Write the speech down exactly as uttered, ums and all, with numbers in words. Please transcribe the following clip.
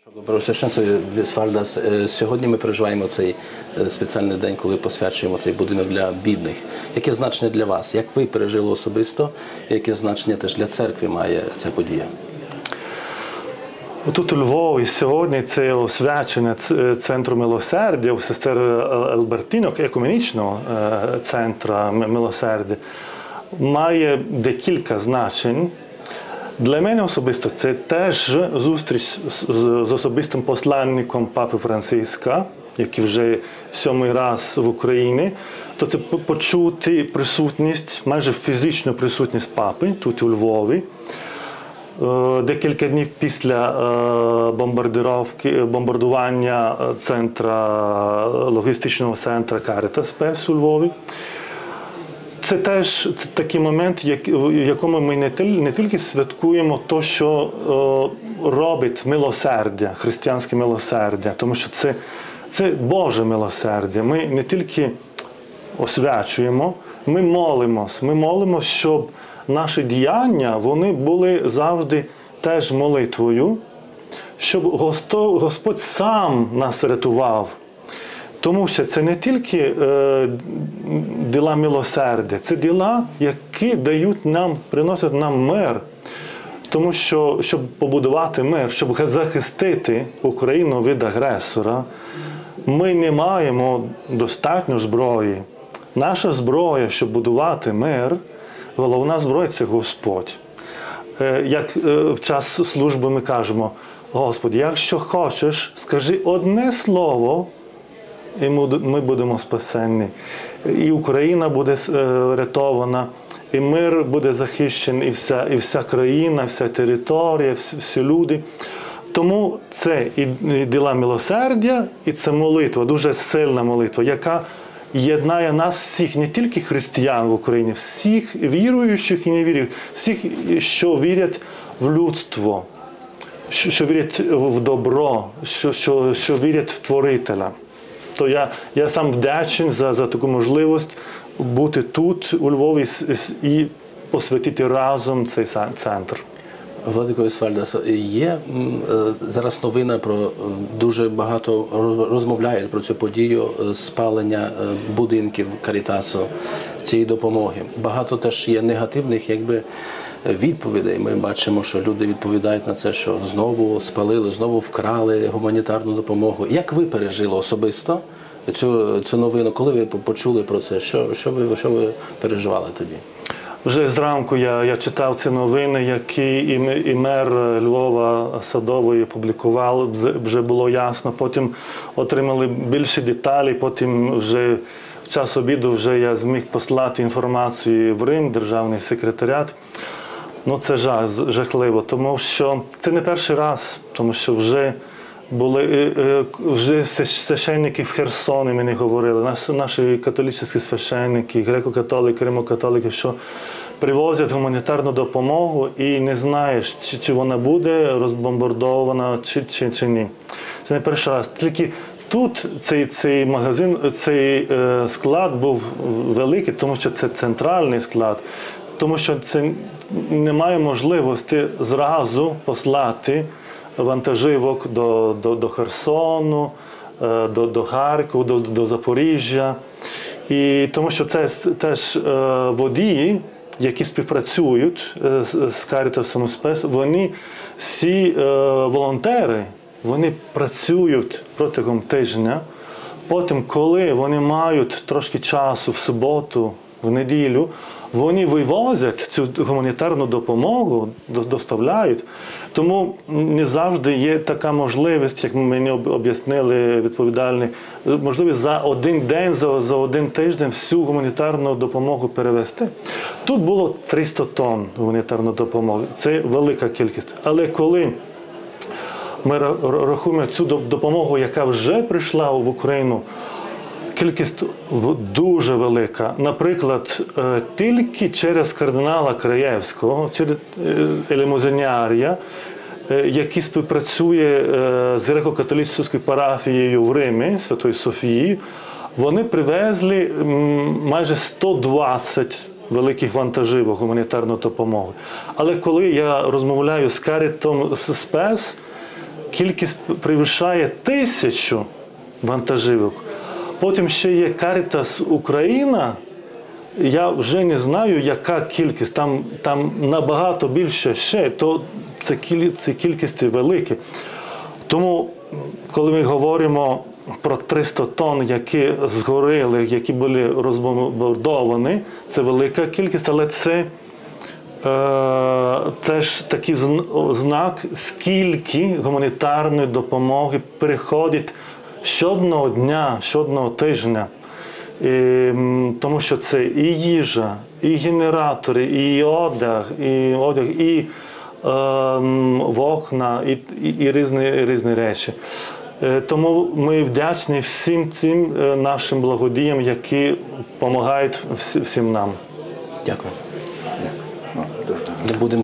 Преосвященство Вісвальдас, сьогодні ми переживаємо цей спеціальний день, коли посвячуємо цей будинок для бідних. Яке значення для вас? Як ви пережили особисто? Яке значення теж для церкви має ця подія? Тут у Львові сьогодні це освячення Центру милосердя у сестер Альбертіно, екуменічного центру милосердя, має декілька значень. Для мене особисто це теж зустріч з особистим посланником Папи Франциска, який вже сьомий раз в Україні. То це почути присутність, майже фізичну присутність Папи тут у Львові. Декілька днів після бомбардування центра, логістичного центру Карітас Спес у Львові. Це теж такий момент, в якому ми не тільки святкуємо те, що робить милосердя, християнське милосердя, тому що це, це Боже милосердя. Ми не тільки освячуємо, ми молимось. Ми молимось, щоб наші діяння, вони були завжди теж молитвою, щоб Господь сам нас рятував. Тому що це не тільки е, діла милосердя, це діла, які дають нам, приносять нам мир. Тому що, щоб побудувати мир, щоб захистити Україну від агресора, ми не маємо достатньо зброї. Наша зброя, щоб будувати мир, головна зброя – це Господь. Е, як е, в час служби ми кажемо: Господи, якщо хочеш, скажи одне слово, і ми будемо спасені. І Україна буде рятована, і мир буде захищений, і вся, і вся країна, вся територія, всі, всі люди. Тому це і діла милосердя, і це молитва, дуже сильна молитва, яка єднає нас всіх, не тільки християн в Україні, всіх віруючих і невіруючих, всіх, що вірять в людство, що, що вірять в добро, що, що, що вірять в Творителя. То я, я сам вдячний за, за таку можливість бути тут, у Львові, і посвятити разом цей центр. Владико Вісвальдас, є зараз новина про, дуже багато розмовляють про цю подію спалення будинків Карітасу, цієї допомоги. Багато теж є негативних, якби, відповідей. Ми бачимо, що люди відповідають на це, що знову спалили, знову вкрали гуманітарну допомогу. Як ви пережили особисто цю, цю новину? Коли ви почули про це? Що, що, ви, що ви переживали тоді? Вже зранку я, я читав ці новини, які і, і мер Львова Садової публікував, вже було ясно. Потім отримали більше деталей, потім вже в час обіду вже я зміг послати інформацію в Рим, державний секретаріат. Ну, це жах, жахливо, тому що це не перший раз, тому що вже були вже священники в Херсоні мені говорили, наші, наші католицькі священники, греко-католики, римо-католики, що привозять гуманітарну допомогу і не знаєш, чи, чи вона буде розбомбардована, чи, чи, чи ні. Це не перший раз. Тільки тут цей, цей магазин, цей е, склад був великий, тому що це центральний склад, тому що це немає можливості зразу послати вантажівок до, до, до Херсону, до, до Харкова, до, до Запоріжжя. І тому що це теж водії, які співпрацюють з Карітасом Спес, вони всі волонтери, вони працюють протягом тижня. Потім, коли вони мають трошки часу в суботу, в неділю, вони вивозять цю гуманітарну допомогу, доставляють. Тому не завжди є така можливість, як мені об'яснили відповідальні, можливість за один день, за, за один тиждень всю гуманітарну допомогу перевезти. Тут було триста тонн гуманітарної допомоги. Це велика кількість. Але коли ми рахуємо цю допомогу, яка вже прийшла в Україну, кількість дуже велика. Наприклад, тільки через кардинала Краєвського, через Елемозинярія, який співпрацює з греко-католицькою парафією в Римі, Святої Софії, вони привезли майже сто двадцять великих вантажівок гуманітарної допомоги. Але коли я розмовляю з Карітом Спес, кількість перевищає тисячу вантажівок. Потім ще є Caritas Україна. Я вже не знаю, яка кількість. Там, там набагато більше ще, то це, це кількості великі. Тому, коли ми говоримо про триста тонн, які згоріли, які були розбомбардовані, це велика кількість, але це е, теж такий знак, скільки гуманітарної допомоги приходить щодного дня, щодного тижня. І, тому що це і їжа, і генератори, і одяг, і, одяг, і е, вікна, і, і, і різні, різні речі. Е, тому ми вдячні всім цим нашим благодіям, які допомагають всім нам. Дякую. Не будемо